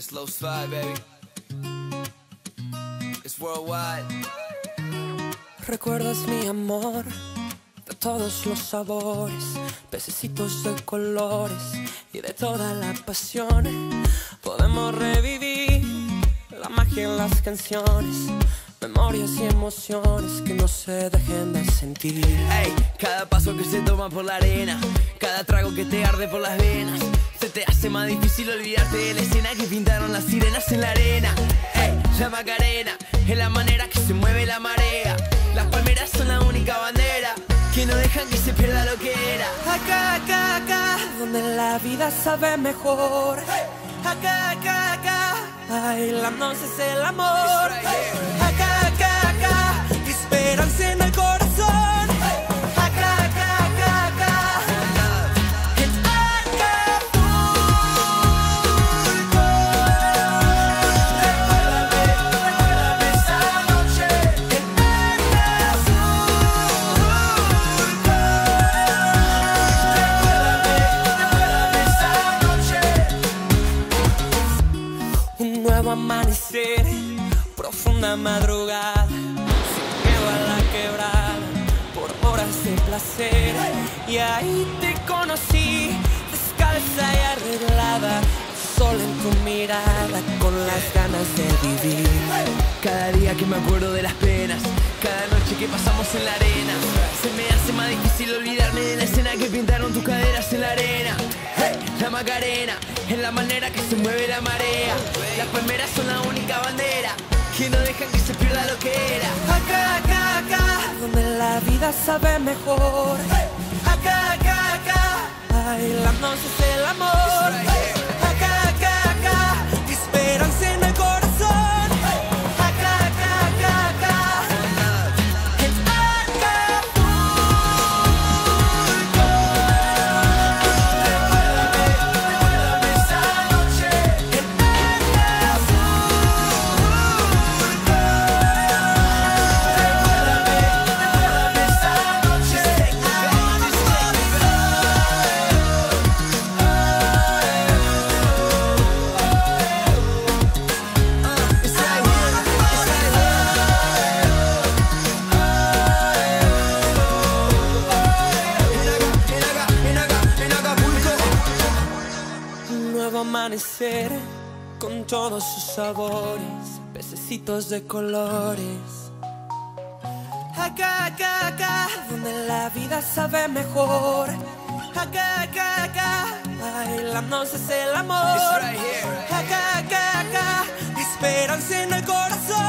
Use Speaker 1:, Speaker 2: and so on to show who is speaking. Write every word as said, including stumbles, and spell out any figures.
Speaker 1: Slow slide, baby. It's worldwide.
Speaker 2: Recuerdas mi amor de todos los sabores, pececitos de colores y de toda la pasión. Podemos revivir la magia en las canciones, memorias y emociones que no se dejen de sentir.
Speaker 1: Ey, cada paso que se toma por la arena, cada trago que te arde por las venas, se te hace más difícil olvidarte de la escena que pintaron las sirenas en la arena. Ey, la Macarena es la manera que se mueve la marea. Las palmeras son la única bandera que no dejan que se pierda lo que era.
Speaker 2: Acá, acá, acá, donde la vida sabe mejor. Acá, acá, acá, bailándonos es el amor. Acá, acá, acá, esperanza en el corazón. Acá, acá, acá, acá, en Acapulco. Recuérdame, recuérdame esa noche en Acapulco. Recuérdame, recuérdame esa noche. Un nuevo amanecer, profunda madrugada, sin miedo a la quebrada, por horas de placer. Y ahí te conocí, descalza y arreglada, el sol en tu mirada, con las ganas de vivir.
Speaker 1: Cada día que me acuerdo de las penas, cada noche que pasamos en la arena, se me hace más difícil olvidarme de la escena que pintaron tus caderas en la arena. Hey, la Macarena es la manera que se mueve la marea. Las palmeras son la única bandera que no dejan que se pierda lo que era.
Speaker 2: Acá, acá, acá, donde la vida sabe mejor. Acá, acá, acá, bailándonos es el amor. Acá, acá, acá, esperanza en el corazón. Acá, acá, acá, acá, en Acapulco. Recuérdame, recuérdame esa noche en Acapulco. Recuérdame, recuérdame esa noche en Un nuevo amanecer con todos sus sabores, pececitos de colores. Acá, acá, acá, donde la vida sabe mejor. Acá, acá, acá, bailándonos es el amor. Acá, acá, acá, esperanza en el corazón.